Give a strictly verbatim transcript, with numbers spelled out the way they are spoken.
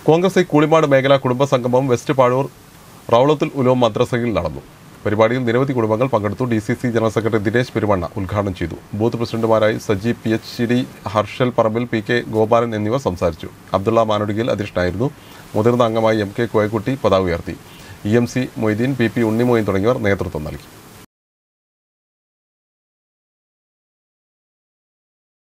കോൺഗ്രസ് കൂളിമാട് മേഖലാ കുടുംബ സംഗമം വെസ്റ്റ് പാഴൂർ റൗളത്തുൽ ഉലൂം മദ്രസയിൽ നടന്നു. പരിപാടിയിൽ നിരവധി കുടുംബങ്ങൾ പങ്കെടുത്തു. D C C general secretary Dinesh Perumanna ഉദ്ഘാടനം ചെയ്തു. ബൂത്ത് പ്രസിഡന്റുമാരായി Saji P H D, Harshal Parambil, P K Gopalan എന്നിവർ സംസാരിച്ചു. അബ്ദുള്ള മാനുടിയിൽ അധ്യക്ഷനായിരുന്നു. മുതിർന്ന അംഗമായി എം കെ കോയക്കുട്ടി പതാക ഉയർത്തി. E M C Moideen, P P Unnimoyin തുടങ്ങിയവർ നേതൃത്വം നൽകി.